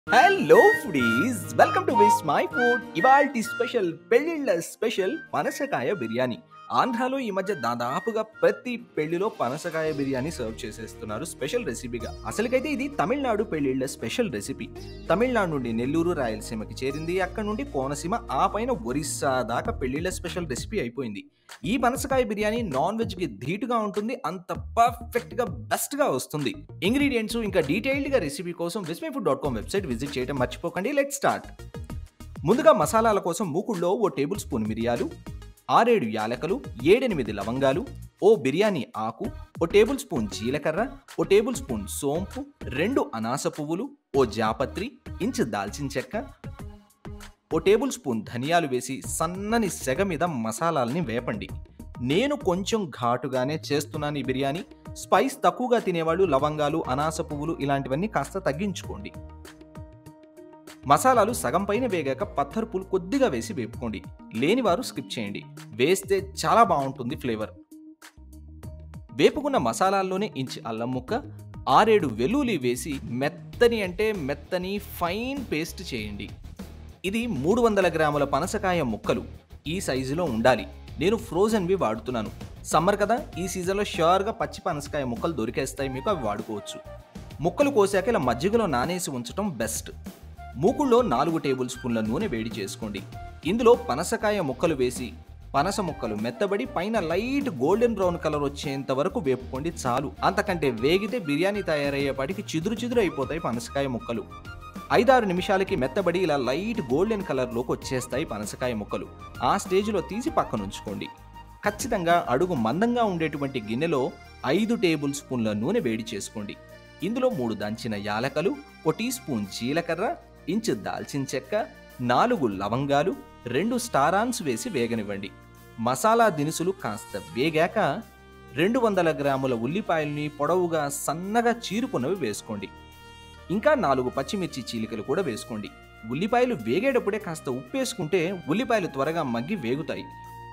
Hello foodies, welcome to Vismai food. ఇవాల్టి special పెళ్ళిళ్ళ special పనసకాయ బిర్యానీ. ఆంధ్రాలో ఈ మధ్య దాదాపుగా ప్రతి పెళ్లిలో పనసకాయ బిర్యానీ సర్వ్ చేసేస్తున్నారు స్పెషల్ రెసిపీగా. అసలుకైతే ఇది తమిళనాడు పెళ్లిళ్ళ స్పెషల్ రెసిపీ. తమిళనాడు నుండి నెల్లూరు రాయలసీమకి చేరింది, అక్కడ నుండి కోనసీమ, ఆ పైన ఒరిస్సా దాకా పెళ్లిళ్ళ స్పెషల్ రెసిపీ అయిపోయింది. ఈ పనసకాయ బిర్యానీ నాన్ వెజ్ కి ధీటుగా ఉంటుంది, అంత పర్ఫెక్ట్ గా బెస్ట్ గా వస్తుంది. ఇంగ్రీడియంట్స్ ఇంకా డీటెయిల్డ్ గా రెసిపీ కోసం vismaifood.com వెబ్సైట్ విజిట్ చేయడం మర్చిపోకండి. Let's start. ముందుగా మసాలాల కోసం మూకుడులో ఓ టేబుల్ స్పూన్ మిరియాలు, 6-7 యాలకులు, 7-8 లవంగాలు, ఓ బిర్యానీ ఆకు, ఓ టేబుల్ స్పూన్ జీలకర్ర, ఓ టేబుల్ స్పూన్ సోంపు, 2 అనాస పువ్వులు, ఓ జాపత్రి, ఇంచు దాల్చిన చెక్క, ఓ టేబుల్ స్పూన్ ధనియాలు వేసి సన్నని సెగ మీద మసాలాల్ని వేపండి. నేను కొంచెం ఘాటుగానే చేస్తున్నాను ఈ బిర్యానీ. స్పైస్ తక్కువగా తినేవాళ్ళు లవంగాలు, అనాస పువ్వులు ఇలాంటివన్నీ కాస్త తగ్గించుకోండి. మసాలాలు సగం పైన వేగాక పత్తరుపులు కొద్దిగా వేసి వేపుకోండి. లేనివారు స్కిప్ చేయండి, వేస్తే చాలా బాగుంటుంది ఫ్లేవర్. వేపుకున్న మసాలాల్లోనే ఇంచి అల్లం ముక్క, 6-7 వెల్లుల్లి వేసి మెత్తని ఫైన్ పేస్ట్ చేయండి. ఇది 300 గ్రాముల పనసకాయ ముక్కలు, ఈ సైజులో ఉండాలి. నేను ఫ్రోజన్వి వాడుతున్నాను. సమ్మర్ కదా, ఈ సీజన్లో ష్యూర్గా పచ్చి పనసకాయ ముక్కలు దొరికేస్తాయి మీకు, అవి వాడుకోవచ్చు. ముక్కలు కోసాక ఇలా మజ్జిగలో నానేసి ఉంచడం బెస్ట్. మూకుల్లో 4 టేబుల్ స్పూన్ల నూనె వేడి చేసుకోండి. ఇందులో పనసకాయ ముక్కలు వేసి పనస ముక్కలు మెత్తబడి పైన లైట్ గోల్డెన్ బ్రౌన్ కలర్ వచ్చేంత వరకు వేపుకోండి చాలు. అంతకంటే వేగితే బిర్యానీ తయారయ్యేపాటికి చిదురు అయిపోతాయి పనసకాయ ముక్కలు. 5-6 నిమిషాలకి మెత్తబడి ఇలా లైట్ గోల్డెన్ కలర్లోకి వచ్చేస్తాయి పనసకాయ ముక్కలు. ఆ స్టేజ్లో తీసి పక్కనుంచుకోండి. ఖచ్చితంగా అడుగు మందంగా ఉండేటువంటి గిన్నెలో 5 టేబుల్ స్పూన్ల నూనె వేడి చేసుకోండి. ఇందులో 3 దంచిన యాలకలు, 1 టీ స్పూన్ జీలకర్ర, ఇంచు దాల్చిన చెక్క, 4 లవంగాలు, 2 స్టార్ ఆన్స్ వేసి వేగనివ్వండి. మసాలా దినుసులు కాస్త వేగాక 200 గ్రాముల ఉల్లిపాయల్ని పొడవుగా సన్నగా చీరుకున్నవి వేసుకోండి. ఇంకా 4 పచ్చిమిర్చి చీలికలు కూడా వేసుకోండి. ఉల్లిపాయలు వేగేటప్పుడే కాస్త ఉప్పు వేసుకుంటే ఉల్లిపాయలు త్వరగా మగ్గి వేగుతాయి.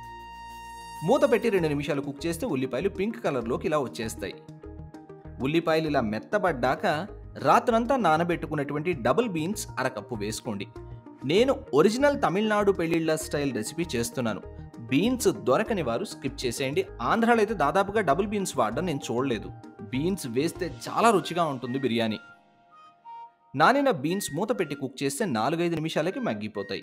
మూత పెట్టి 2 నిమిషాలు కుక్ చేస్తే ఉల్లిపాయలు పింక్ కలర్లోకి ఇలా వచ్చేస్తాయి. ఉల్లిపాయలు ఇలా మెత్తబడ్డాక రాత్రంతా నానబెట్టుకున్నటువంటి డబుల్ బీన్స్ అరకప్పు వేసుకోండి. నేను ఒరిజినల్ తమిళనాడు పెళ్లిళ్ళ స్టైల్ రెసిపీ చేస్తున్నాను. బీన్స్ దొరకని వారు స్కిప్ చేసేయండి. ఆంధ్రాలో అయితే దాదాపుగా డబుల్ బీన్స్ వాడడం నేను చూడలేదు. బీన్స్ వేస్తే చాలా రుచిగా ఉంటుంది బిర్యానీ. నానిన బీన్స్ మూత పెట్టి కుక్ చేస్తే 4-5 నిమిషాలకి మగ్గిపోతాయి.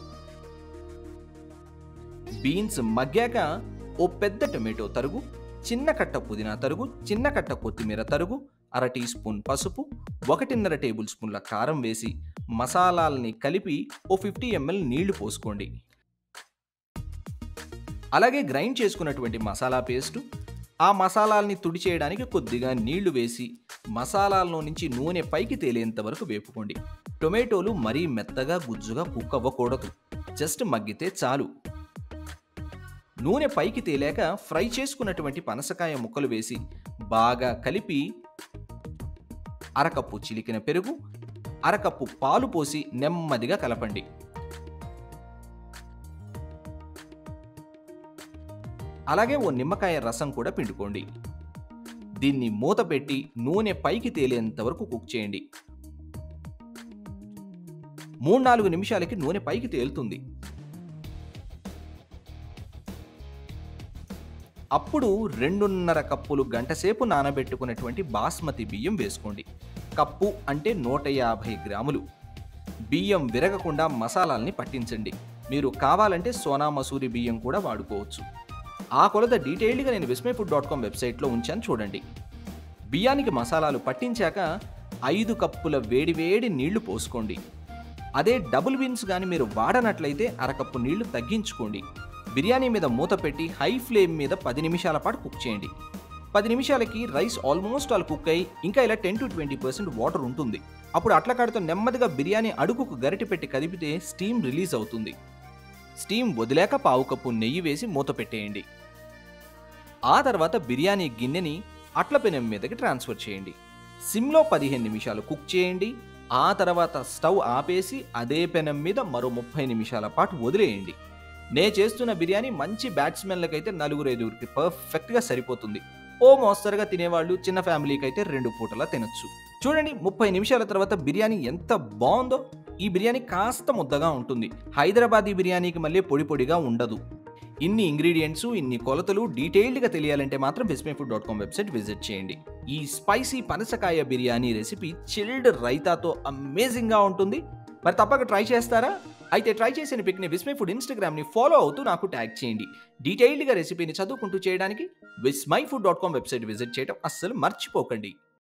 బీన్స్ మగ్గాక ఓ పెద్ద టొమాటో తరుగు, చిన్న కట్ట పుదీనా తరుగు, చిన్న కట్ట కొత్తిమీర తరుగు, 1/2 టీ స్పూన్ పసుపు, 1.5 టేబుల్ స్పూన్ల కారం వేసి మసాలాల్ని కలిపి ఓ 50 ml నీళ్లు పోసుకోండి. అలాగే గ్రైండ్ చేసుకున్నటువంటి మసాలా పేస్టు, ఆ మసాలాల్ని తుడి చేయడానికి కొద్దిగా నీళ్లు వేసి మసాలాల్లో నుంచి నూనె పైకి తేలేంత వరకు వేపుకోండి. టొమాటోలు మరీ మెత్తగా గుజ్జుగా కుక్ అవ్వకూడదు, జస్ట్ మగ్గితే చాలు. నూనె పైకి తేలాక ఫ్రై చేసుకున్నటువంటి పనసకాయ ముక్కలు వేసి బాగా కలిపి 1/2 కప్పు చిలికిన పెరుగు, 1/2 కప్పు పాలు పోసి నెమ్మదిగా కలపండి. అలాగే ఓ నిమ్మకాయ రసం కూడా పిండుకోండి. దీన్ని మూత పెట్టి నూనె పైకి తేలేంత వరకు కుక్ చేయండి. 3-4 నిమిషాలకి నూనె పైకి తేలుతుంది. అప్పుడు 2.5 కప్పులు గంటసేపు నానబెట్టుకున్నటువంటి బాస్మతి బియ్యం వేసుకోండి. కప్పు అంటే 150 గ్రాములు. బియ్యం విరగకుండా మసాలాల్ని పట్టించండి. మీరు కావాలంటే సోనా మసూరి బియ్యం కూడా వాడుకోవచ్చు. ఆ కొలత డీటెయిల్డ్గా నేను vismaifood.com వెబ్సైట్లో ఉంచాను, చూడండి. బియ్యానికి మసాలాలు పట్టించాక 5 కప్పుల వేడివేడి నీళ్లు పోసుకోండి. అదే డబుల్ బీన్స్ కానీ మీరు వాడనట్లయితే 1/2 కప్పు నీళ్లు తగ్గించుకోండి. బిర్యానీ మీద మూత పెట్టి హై ఫ్లేమ్ మీద 10 నిమిషాల పాటు కుక్ చేయండి. 10 నిమిషాలకి రైస్ ఆల్మోస్ట్ ఆల్ కుక్ అయ్యి ఇంకా ఇలా 10-20% వాటర్ ఉంటుంది. అప్పుడు అట్లకాడతో నెమ్మదిగా బిర్యానీ అడుగుకు గరిటె పెట్టి కదిపితే స్టీమ్ రిలీజ్ అవుతుంది. స్టీమ్ వదిలాక 1/2 కప్పు నెయ్యి వేసి మూత పెట్టేయండి. ఆ తర్వాత బిర్యానీ గిన్నెని అట్ల పెనం మీదకి ట్రాన్స్ఫర్ చేయండి. సిమ్లో 15 నిమిషాలు కుక్ చేయండి. ఆ తర్వాత స్టవ్ ఆపేసి అదే పెనం మీద మరో 30 నిమిషాల పాటు వదిలేయండి. నే చేస్తున్న బిర్యానీ మంచి బ్యాట్స్మెన్లకైతే 4-5కి పర్ఫెక్ట్గా సరిపోతుంది. ఓ మోస్తరుగా తినేవాళ్ళు, చిన్న ఫ్యామిలీకి అయితే 2 పూటలా తినొచ్చు. చూడండి 30 నిమిషాల తర్వాత బిర్యానీ ఎంత బాగుందో. ఈ బిర్యానీ కాస్త ముద్దగా ఉంటుంది. హైదరాబాదీ బిర్యానీకి మళ్ళీ పొడి పొడిగా ఉండదు. ఇన్ని ఇంగ్రీడియంట్స్, ఇన్ని కొలతలు డీటెయిల్డ్గా తెలియాలంటే మాత్రం vismaifood.com వెబ్సైట్ విజిట్ చేయండి. ఈ స్పైసీ పనసకాయ బిర్యానీ రెసిపీ చిల్డ్ రైతాతో అమేజింగ్గా ఉంటుంది. మరి తప్పక ట్రై చేస్తారా? అయితే ట్రై చేసిన పిక్ని విస్మై ఫుడ్ ఇన్స్టాగ్రామ్ని ఫాలో అవుతూ నాకు ట్యాగ్ చేయండి. డీటెయిల్డ్గా రెసిపీని చదువుకుంటూ చేయడానికి vismaifood.com వెబ్సైట్ విజిట్ చేయడం అస్సలు మర్చిపోకండి.